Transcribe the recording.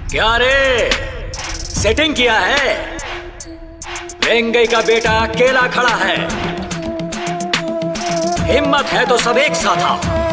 क्या रे, सेटिंग किया है? वेंगई का बेटा अकेला खड़ा है। हिम्मत है तो सब एक साथ आओ।